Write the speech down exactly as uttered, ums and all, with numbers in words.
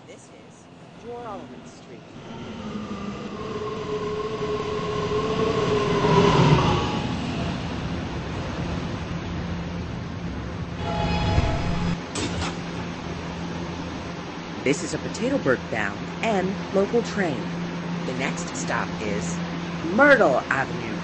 This is Joralemon Street. This is a Potatoburg bound and local train. The next stop is Myrtle Avenue.